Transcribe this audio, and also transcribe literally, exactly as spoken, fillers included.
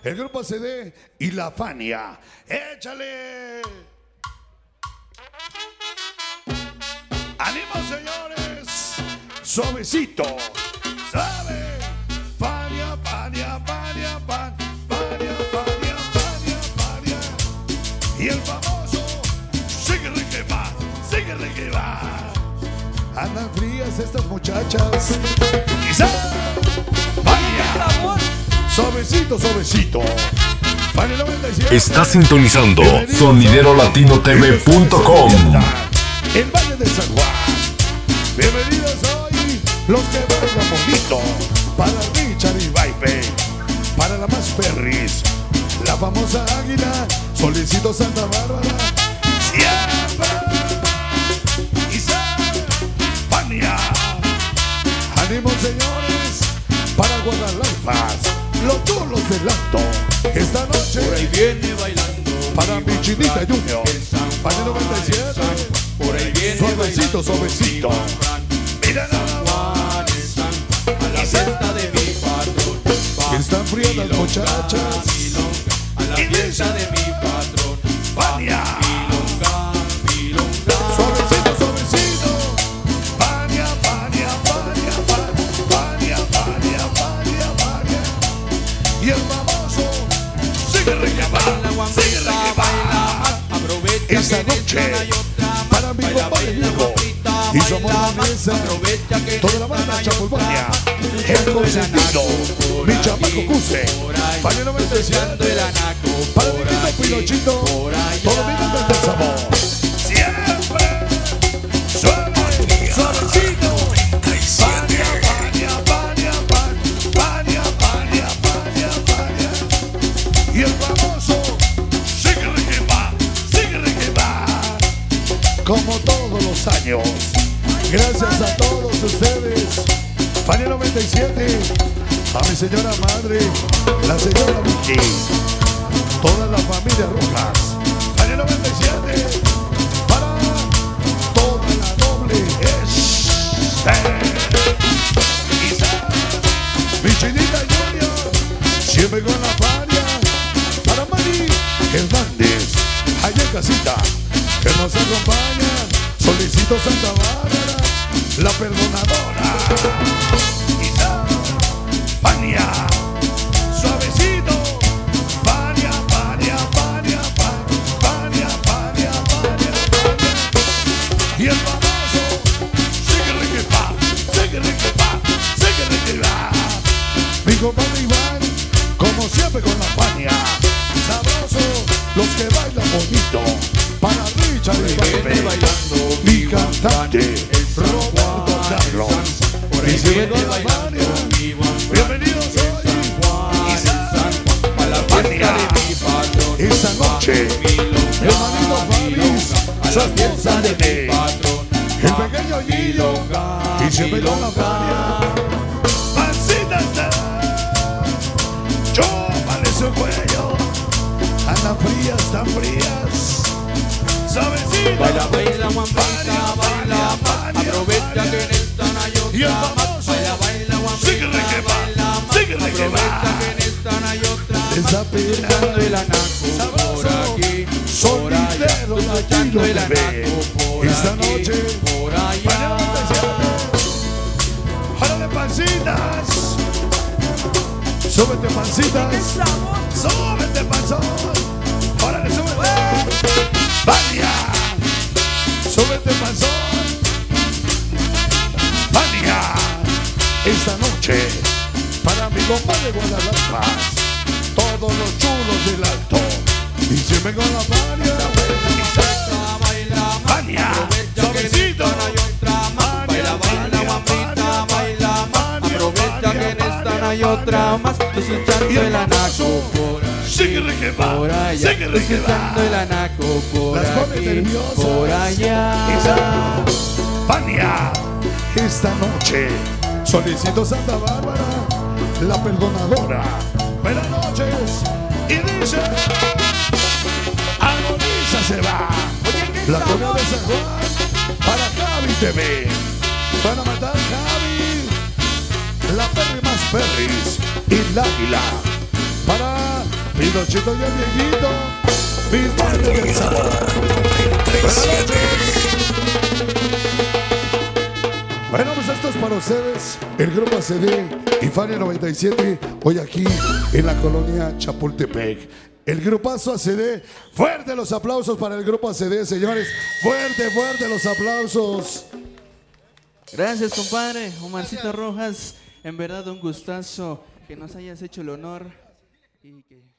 el grupo C D y la Fania. ¡Échale! ¡Ánimo, señores! Suavecito, ¿sabe? Fania, Fania, Fania, Fania, Fania, Fania, Fania, Fania. Y el famoso sigue que va, sigue que va. Andan frías estas muchachas. Quizá Fania. Suavecito, suavecito. Fania noventa y siete. Está sintonizando sonidero latino T V punto com. El Valle de San Juan. Bienvenidos hoy los que bailan bonito. Para Richard y Baipe, para la más Perris, la famosa Águila, Solicito Santa Bárbara, siempre Isabel, Fania. Ánimo, señores, para Guadalajara, los chulos del alto. Esta noche por ahí viene bailando para mi chinita Junior, Fania noventa y siete. Por ahí viene Suavecito, suavecito. Mira nada más. A la fiesta de mi patrón. Que están frías las muchachas. A la fiesta de mi patrón. Fania. Milonga, milonga. Suavecito, suavecito. Fania, Fania, Fania, Fania, Fania, Fania, Fania. Y el famoso sigue requemando, sigue requemando. Aprovecha esta noche para mi compadre Diego y somos la mesa, toda la banda Chapulvania, el consentido, mi chamaco Cuse, Fania noventa y siete, para mi quinto Pinochito, todo mi gente del sabor, siempre suave, suavecito, Fania, Fania, Fania, Fania, Fania, Fania, Fania, y el famoso sigue requemar, sigue requemar, como todos los años. Gracias a todos ustedes, Fania noventa y siete, a mi señora madre, la señora Vicky, toda la familia Rojas, Fania noventa y siete, para toda la doble S, mi chinita Junior, siempre con la Fania, para Mari Hernández, allá en casita, que nos acompaña, Solicito Santa Bárbara, la perdonadora, Isa, Fania, suavecito, Fania, Fania, Fania, Fania, Fania, Fania, Fania, y el famoso, sigue requepa, sigue requepa, sigue requepa, mi compadre Iván, como siempre con la Fania, sabroso, los que bailan bonito, para Richard y Baipe, mi cantante, Roberto Carlos, y sigue con la Fania, bienvenidos hoy, a la Fania, esta noche, hermanito Fabis, su esposa de mí, el pequeño Guillo, y siempre con la Fania, pancita está, chúpale su cuello, andan frías, tan frías, suavecito, baila, baila, Juanpita, baila, aprovecha que en esta no hay otra más. Baila, baila, sigue Juanpita, requemando, sigue requemando, aprovecha que en esta no hay otra más. esa pena, Echando el anaco por aquí, por allá, solidero, tú echando el anaco por esta aquí, noche, por Fania noventa y allá. siete, ¡jálale pancitas! ¡Súbete pancitas! ¡Súbete panzón! ¡Órale, súbete! ¡Fania! ¡Súbete panzón! ¡Fania! Esta noche, para mi compadre Guadalajara, todos los chulos del alto, y siempre con la Fania, Fania, suavecito, Baila, baila, Juanpita, baila más. Aprovecha que en esta no hay otra más. Tú echando el anaco por sigue aquí, requemando, por allá. sigue Tú echando requemando. el anaco por Las pone aquí, nerviosas. por allá. Fania, esta noche, Solicito Santa Bárbara, la perdonadora. Buenas noches, y dice, agoniza se va. La corona de San Juan, para Javi T V. Van a matar Javi, la Perry más Perris y el Águila. Para Pinochito y el viejito, mis madres del sabor. Buenas noches. Bueno, pues esto es para ustedes, el grupo A C D y Fania noventa y siete, hoy aquí en la colonia Chapultepec. El grupazo A C D, fuerte los aplausos para el grupo A C D, señores. Fuerte, fuerte los aplausos. Gracias, compadre. Omarcito Rojas, en verdad un gustazo que nos hayas hecho el honor y que